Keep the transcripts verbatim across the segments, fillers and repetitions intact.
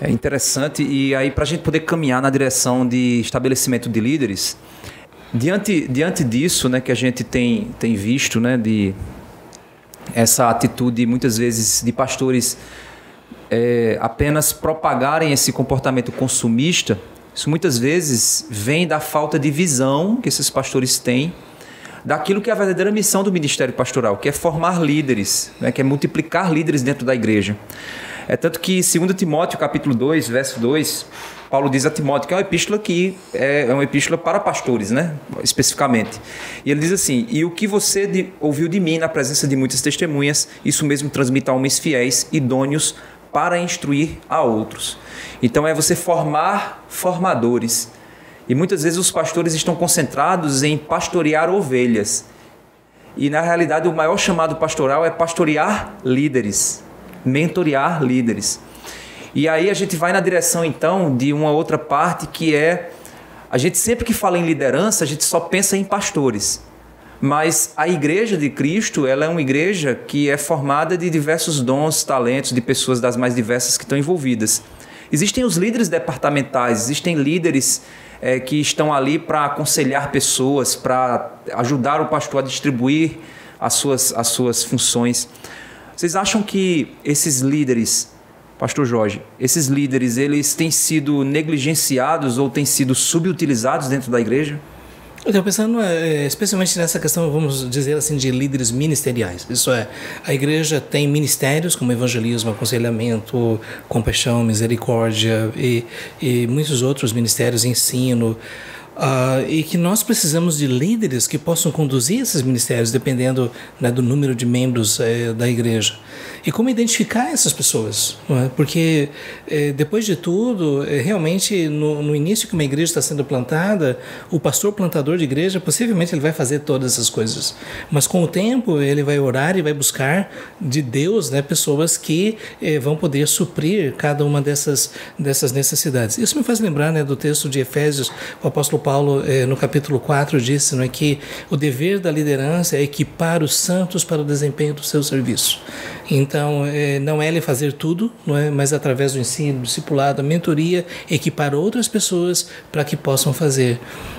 É interessante, e aí para a gente poder caminhar na direção de estabelecimento de líderes, diante, diante disso, né, que a gente tem, tem visto, né, de essa atitude muitas vezes de pastores é, apenas propagarem esse comportamento consumista, isso muitas vezes vem da falta de visão que esses pastores têm daquilo que é a verdadeira missão do ministério pastoral, que é formar líderes, né, que é multiplicar líderes dentro da igreja. É tanto que, segundo Timóteo, capítulo dois, verso dois, Paulo diz a Timóteo que é uma epístola que é uma epístola para pastores, né? Especificamente. E ele diz assim: e o que você de, ouviu de mim na presença de muitas testemunhas, isso mesmo transmita a homens fiéis, idôneos, para instruir a outros. Então é você formar formadores. E muitas vezes os pastores estão concentrados em pastorear ovelhas. E na realidade o maior chamado pastoral é pastorear líderes. Mentorear líderes. E aí a gente vai na direção então de uma outra parte, que é, a gente sempre que fala em liderança, a gente só pensa em pastores, mas a igreja de Cristo, ela é uma igreja que é formada de diversos dons, talentos, de pessoas das mais diversas que estão envolvidas. Existem os líderes departamentais, existem líderes é, que estão ali para aconselhar pessoas, para ajudar o pastor a distribuir as suas, as suas funções. Vocês acham que esses líderes, pastor Jorge, esses líderes, eles têm sido negligenciados ou têm sido subutilizados dentro da igreja? Eu estou pensando é, especialmente nessa questão, vamos dizer assim, de líderes ministeriais. Isso é, a igreja tem ministérios como evangelismo, aconselhamento, compaixão, misericórdia e, e muitos outros ministérios, ensino. Uh, e que nós precisamos de líderes que possam conduzir esses ministérios, dependendo, né, do número de membros eh, da igreja. E como identificar essas pessoas, não é? Porque eh, depois de tudo, eh, realmente no, no início que uma igreja está sendo plantada, o pastor plantador de igreja possivelmente ele vai fazer todas essas coisas, mas com o tempo ele vai orar e vai buscar de Deus, né, pessoas que eh, vão poder suprir cada uma dessas, dessas necessidades. Isso me faz lembrar, né, do texto de Efésios. O apóstolo Paulo, eh, no capítulo quatro, disse, não é, que o dever da liderança é equipar os santos para o desempenho do seu serviço. Então, eh, não é ele fazer tudo, não é, mas através do ensino, do discipulado, da mentoria, equipar outras pessoas para que possam fazer.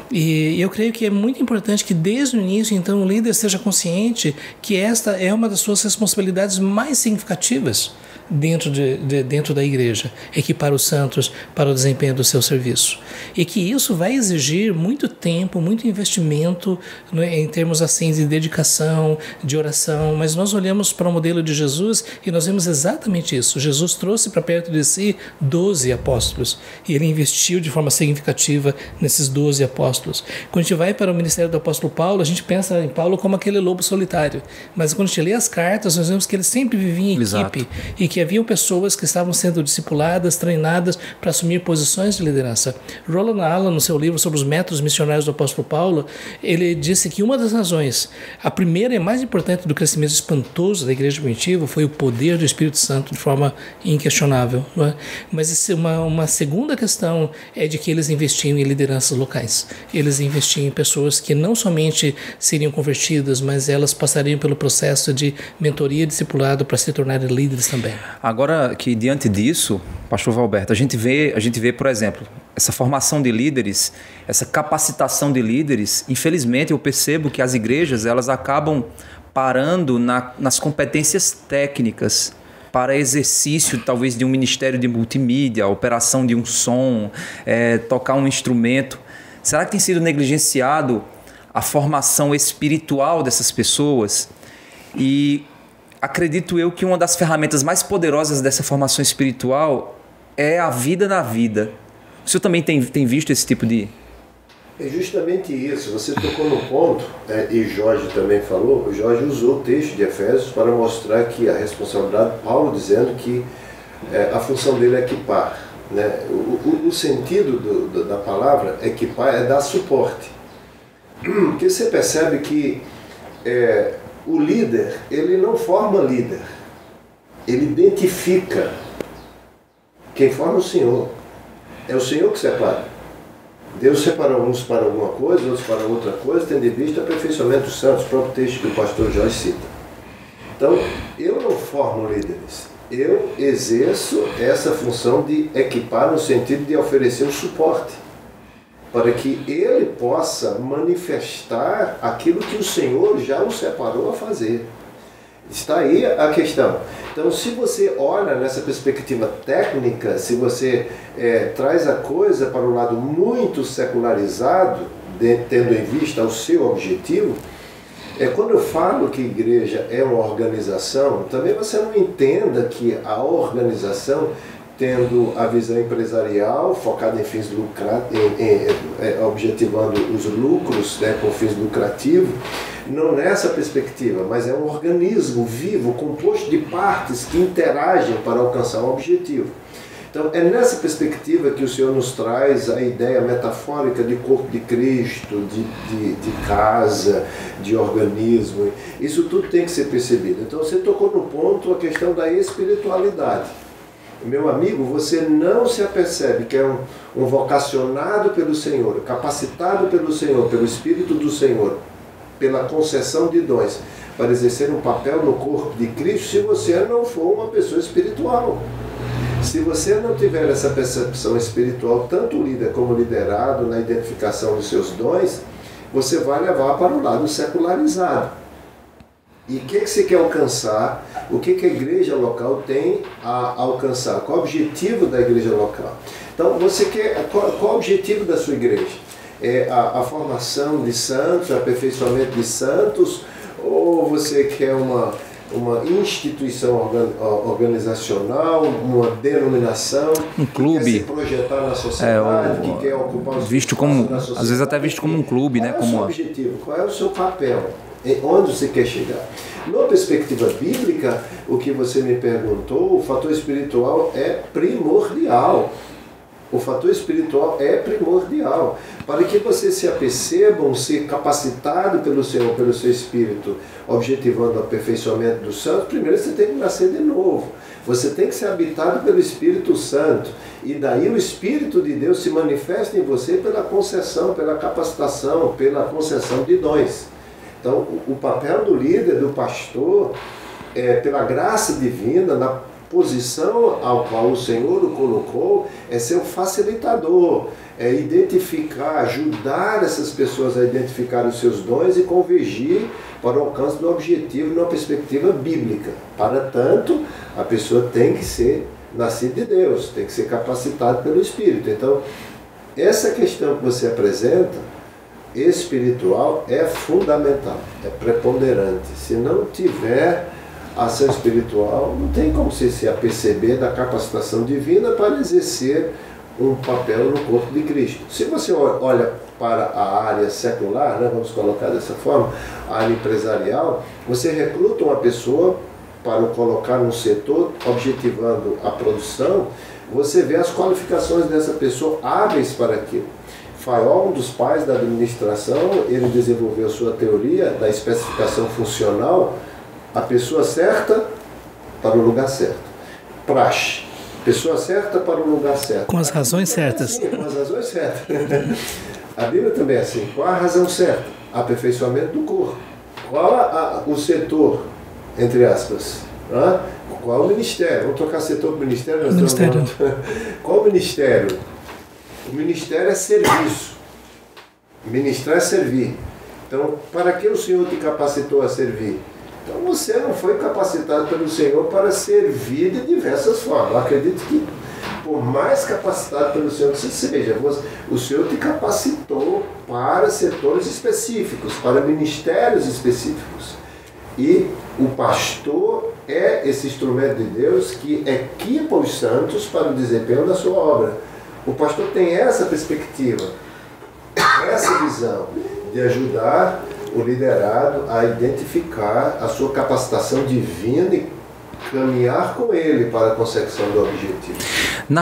E eu creio que é muito importante que desde o início, então, o líder seja consciente que esta é uma das suas responsabilidades mais significativas dentro, de, de, dentro da igreja, equipar os santos para o desempenho do seu serviço. E que isso vai exigir muito tempo, muito investimento, né, em termos assim de dedicação, de oração, mas nós olhamos para o modelo de Jesus e nós vemos exatamente isso. Jesus trouxe para perto de si doze apóstolos e ele investiu de forma significativa nesses doze apóstolos. Quando a gente vai para o ministério do apóstolo Paulo, a gente pensa em Paulo como aquele lobo solitário, mas quando a gente lê as cartas, nós vemos que ele sempre vivia em Exato. equipe e que haviam pessoas que estavam sendo discipuladas, treinadas para assumir posições de liderança. Roland Allen, no seu livro sobre os métodos missionários do apóstolo Paulo, ele disse que uma das razões, a primeira e mais importante do crescimento espantoso da igreja primitiva foi o poder do Espírito Santo de forma inquestionável. Não é? Mas uma, uma segunda questão é de que eles investiam em lideranças locais. Eles investiam em pessoas que não somente seriam convertidas, mas elas passariam pelo processo de mentoria e discipulado para se tornarem líderes também. Agora que diante disso, pastor Valberto, a gente vê, a gente vê, por exemplo, essa formação de líderes, essa capacitação de líderes, infelizmente eu percebo que as igrejas elas acabam parando na, nas competências técnicas para exercício talvez de um ministério de multimídia, operação de um som, é, tocar um instrumento. Será que tem sido negligenciado a formação espiritual dessas pessoas? E acredito eu que uma das ferramentas mais poderosas dessa formação espiritual é a vida na vida. O senhor também tem, tem visto esse tipo de... É justamente isso, você tocou no ponto, né, e Jorge também falou, o Jorge usou o texto de Efésios para mostrar que a responsabilidade, Paulo dizendo que é, a função dele é equipar. Né? O, o, o sentido do, do, da palavra equipar é dar suporte. Porque você percebe que é, o líder, ele não forma líder, ele identifica. Quem forma é o Senhor. É o Senhor que separa. Deus separa uns para alguma coisa, outros para outra coisa, tendo em vista o aperfeiçoamento dos santos, o próprio texto que o pastor Jorge cita. Então, eu não formo líderes, Eu exerço essa função de equipar no sentido de oferecer o suporte, para que ele possa manifestar aquilo que o Senhor já o separou a fazer. Está aí a questão. Então, se você olha nessa perspectiva técnica, se você é, traz a coisa para um lado muito secularizado, de, tendo em vista o seu objetivo, é, quando eu falo que igreja é uma organização, também você não entenda que a organização, tendo a visão empresarial focada em fins lucrativos, em, em, em, objetivando os lucros, né, com fins lucrativos, não nessa perspectiva, mas é um organismo vivo, composto de partes que interagem para alcançar um objetivo. Então é nessa perspectiva que o Senhor nos traz a ideia metafórica de corpo de Cristo, de, de, de casa, de organismo. Isso tudo tem que ser percebido. Então você tocou no ponto a questão da espiritualidade. Meu amigo, você não se apercebe que é um, um vocacionado pelo Senhor, capacitado pelo Senhor, pelo Espírito do Senhor, pela concessão de dons, para exercer um papel no corpo de Cristo, se você não for uma pessoa espiritual. Se você não tiver essa percepção espiritual, tanto líder como liderado, na identificação dos seus dons, você vai levar para o lado secularizado. E o que, que você quer alcançar? O que, que a igreja local tem a alcançar? Qual o objetivo da igreja local? Então, você quer, qual, qual o objetivo da sua igreja? É a, a formação de santos, o aperfeiçoamento de santos? Ou você quer uma, uma instituição organ, organizacional, uma denominação, um clube, que quer se projetar na sociedade, é, o, que quer ocupar os visto como, às vezes até visto como um clube, qual né? É como o seu objetivo? Qual é o seu papel? Onde você quer chegar? Na perspectiva bíblica, o que você me perguntou, o fator espiritual é primordial. O fator espiritual é primordial. Para que você se apercebam, ser capacitado pelo Senhor, pelo seu Espírito, objetivando o aperfeiçoamento do santo, primeiro você tem que nascer de novo. Você tem que ser habitado pelo Espírito Santo. E daí o Espírito de Deus se manifesta em você pela concessão, pela capacitação, pela concessão de dons. Então, o papel do líder, do pastor, é, pela graça divina, na posição ao qual o Senhor o colocou, é ser um facilitador, é identificar, ajudar essas pessoas a identificar os seus dons e convergir para o alcance do objetivo numa perspectiva bíblica. Para tanto, a pessoa tem que ser nascida de Deus, tem que ser capacitada pelo Espírito. Então, essa questão que você apresenta, espiritual, é fundamental, é preponderante. Se não tiver ação espiritual, não tem como você se aperceber da capacitação divina para exercer um papel no corpo de Cristo. Se você olha para a área secular, né, vamos colocar dessa forma, a área empresarial, você recruta uma pessoa para o colocar no setor, objetivando a produção, você vê as qualificações dessa pessoa hábeis para aquilo. Fayol, um dos pais da administração, ele desenvolveu sua teoria da especificação funcional, a pessoa certa para o lugar certo. Praxe, pessoa certa para o lugar certo. Com as razões certas. Sim, com as razões certas. A Bíblia também é assim. Qual a razão certa? Aperfeiçoamento do corpo. Qual a, a, o setor, entre aspas? Hã? Qual o ministério? Vamos trocar setor para ministério? Ministério. Qual o ministério? O ministério é serviço. Ministrar é servir. Então, para que o Senhor te capacitou a servir? Então, você não foi capacitado pelo Senhor para servir de diversas formas. Eu acredito que, por mais capacitado pelo Senhor que você seja, o Senhor te capacitou para setores específicos, para ministérios específicos. E o pastor é esse instrumento de Deus que equipa os santos para o desempenho da sua obra. O pastor tem essa perspectiva, essa visão de ajudar o liderado a identificar a sua capacitação divina e caminhar com ele para a consecução do objetivo.